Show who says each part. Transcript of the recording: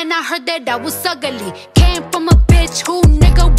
Speaker 1: and I heard that I was ugly. Came from a bitch who nigga